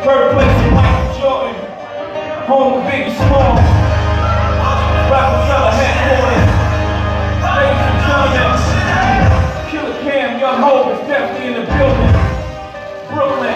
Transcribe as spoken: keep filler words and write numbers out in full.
Birthplace of Michael Jordan, home of Biggie Small, Rockefeller headquarters, ladies and gentlemen, Killer Cam, Young Hov is definitely in the building, Brooklyn.